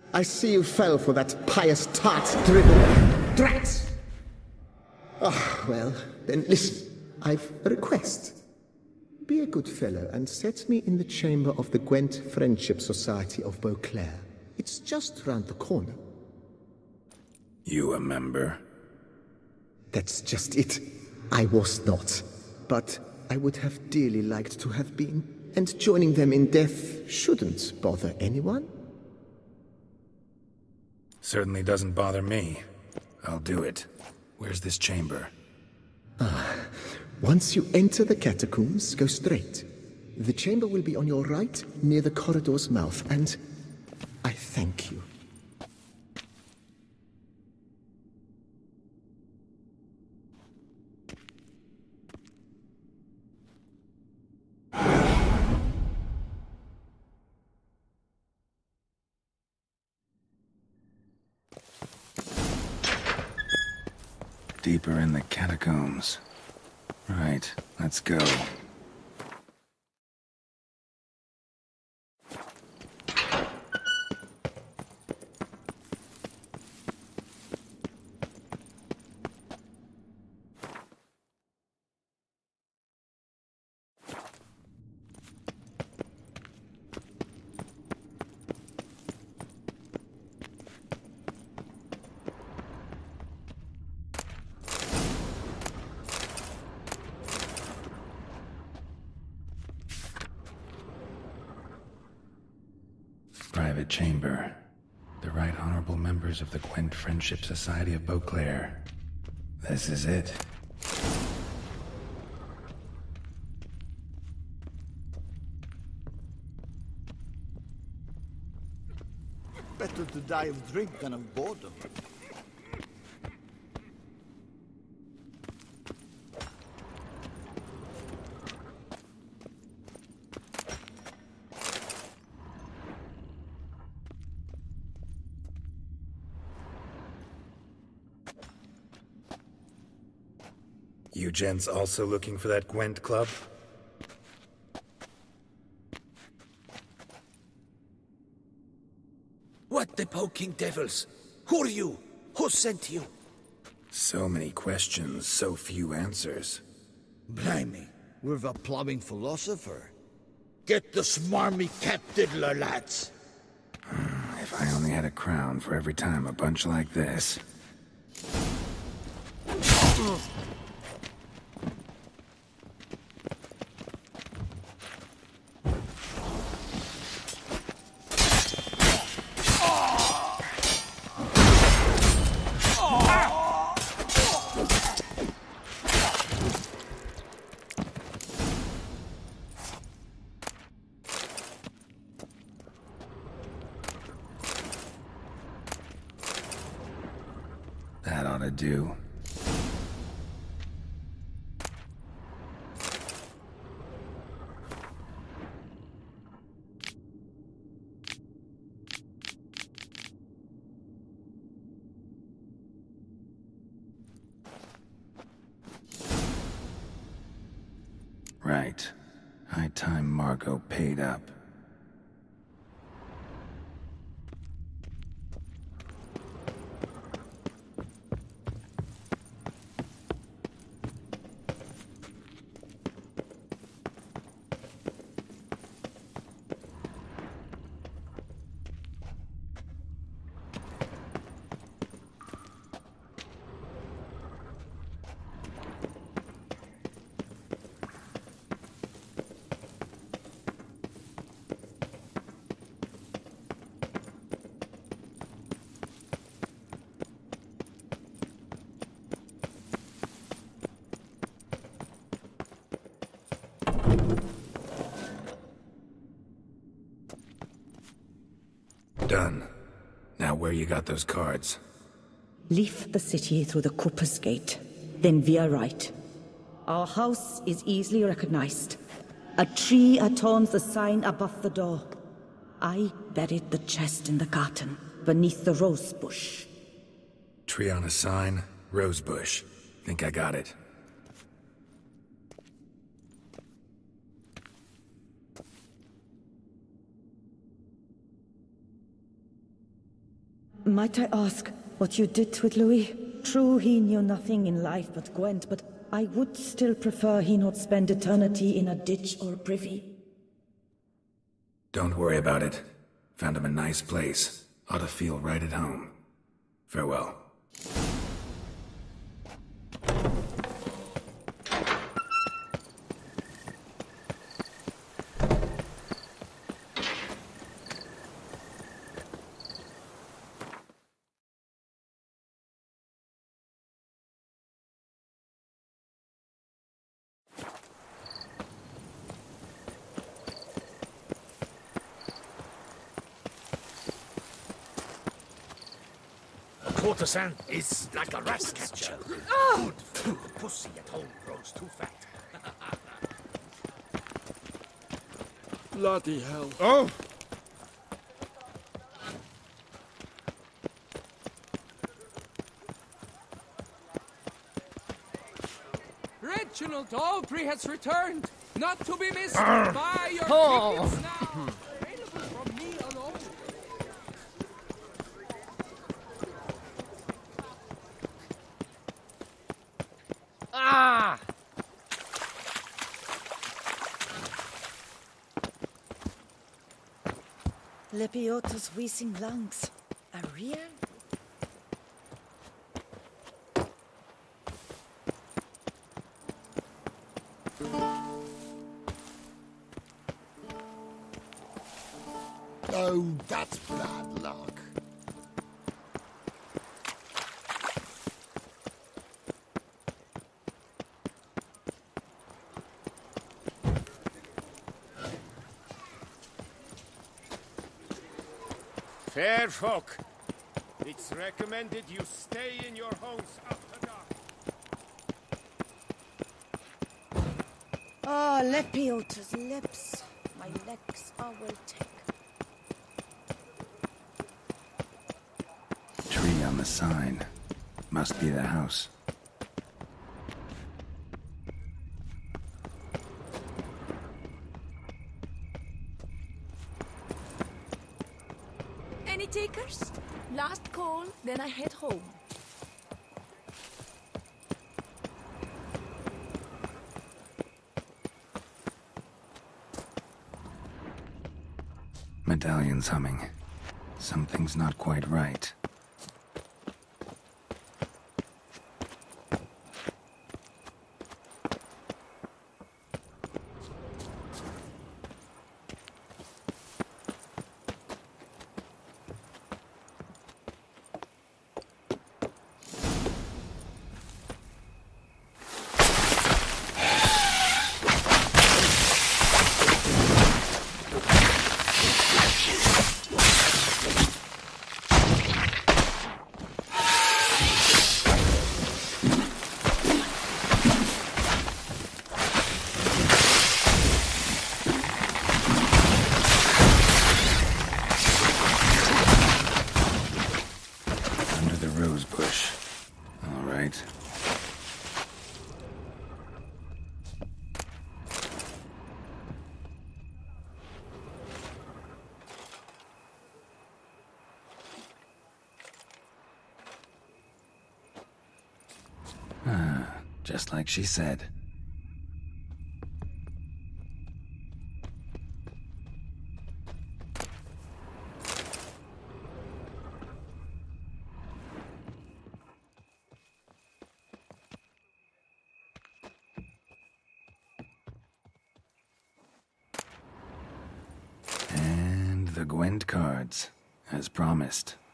I see you fell for that pious tart's dribble. Drat! Ah, well, then listen. I've a request. Be a good fellow and set me in the chamber of the Gwent Friendship Society of Beauclair. It's just round the corner. You a member? That's just it. I was not. But I would have dearly liked to have been. And joining them in death shouldn't bother anyone. Certainly doesn't bother me. I'll do it. Where's this chamber? Once you enter the catacombs, go straight. The chamber will be on your right, near the corridor's mouth, and I thank you. Deeper in the catacombs. Right, let's go. Private chamber. The Right Honorable members of the Gwent Friendship Society of Beauclair. This is it. Better to die of drink than of boredom. You gents also looking for that Gwent club? What the poking devils? Who are you? Who sent you? So many questions, so few answers. Blimey, we're the plumbing philosopher. Get the smarmy cat diddler, lads. If I only had a crown for every time a bunch like this. That ought to do. Right. High time Margot paid up. Done. Now where you got those cards? Leave the city through the Cooper's Gate, then veer right. Our house is easily recognized. A tree adorns the sign above the door. I buried the chest in the garden, beneath the rose bush. Tree on a sign, rose bush. Think I got it. Might I ask what you did with Louis? True, he knew nothing in life but Gwent, but I would still prefer he not spend eternity in a ditch or privy. Don't worry about it. Found him a nice place. Ought to feel right at home. Farewell. Courtesan is like a rat catcher. Good food. Pussy at home grows too fat. Bloody hell. Oh! Reginald Aubrey has returned, not to be missed. Buy your tickets now. Available from me alone. Ah! Lepioto's wheezing lungs. A real? Oh, that's bad luck. Fair folk, it's recommended you stay in your homes after dark. Ah, Lepioto's lips. My legs are well taken. Tree on the sign. Must be the house. Any takers? Last call, then I head home. Medallion's humming. Something's not quite right. Just like she said. And the Gwent cards, as promised.